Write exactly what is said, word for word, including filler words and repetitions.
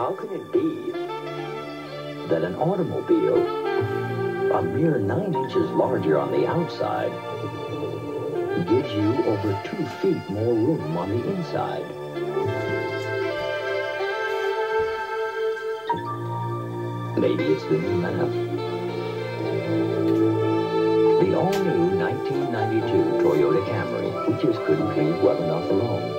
How can it be that an automobile, a mere nine inches larger on the outside, gives you over two feet more room on the inside? Maybe it's the new math. The all-new nineteen ninety-two Toyota Camry, we just couldn't paint well enough alone.